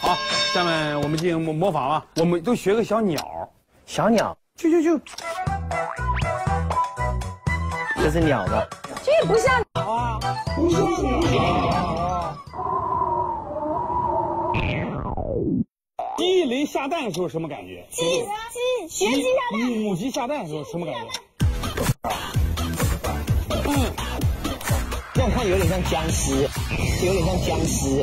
好，下面我们进行模仿啊，我们都学个小鸟。 小鸟， 啾。 这是鸟吧？ 这不像鸟啊，不像鸡雷下蛋的时候什么感觉？ 学鸡下蛋。 母鸡下蛋的时候什么感觉？ 这样看有点像僵尸，有点像僵尸。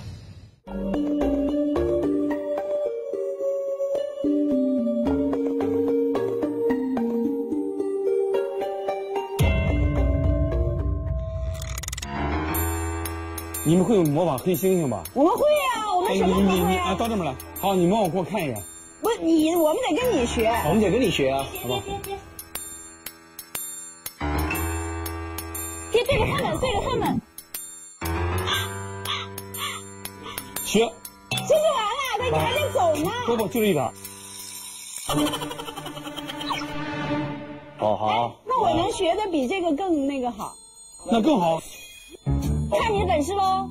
你们会模仿黑猩猩吧？ 我们会啊，我们什么都会啊。 到这边来。好，你模仿给我看一个。 不，我们得跟你学。 我们得跟你学啊，好不好？ 对着他们。 学。 这就完了，但你还得走呢。 不，就这一点。好。 那我能学的比这个更那个好。 那更好。 看你的本事喽。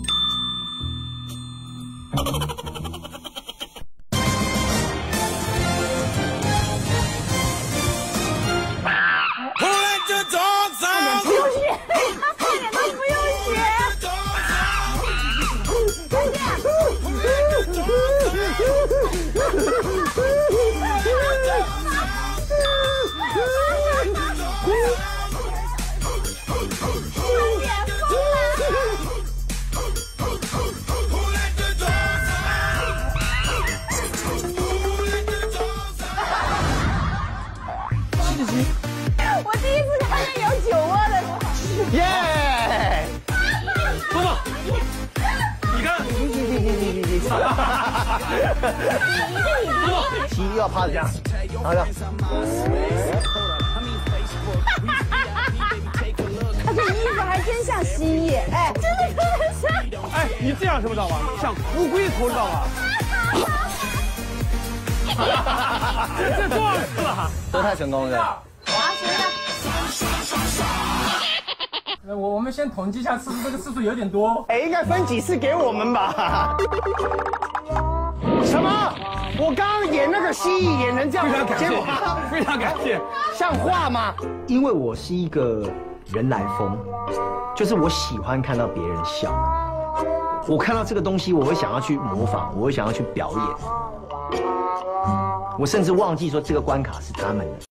不用学，差点都不用学。我第一次看见有酒窝的。 耶！ 爸爸，你看， 鸡又要趴着这样，好的。 他这衣服还真像蜥蜴，哎，真的像。 哎，你这样什么知道吗？像乌龟头，知道吗？这多少次了？ 都太成功了。 我们先统计一下次数，这个次数有点多。 哎，应该分几次给我们吧？什么？我刚刚演那个蜥蜴演成这样， 非常感谢。 像话吗？因为我是一个人来疯，就是我喜欢看到别人笑。我看到这个东西，我会想要去模仿，我会想要去表演。我甚至忘记说这个关卡是他们的。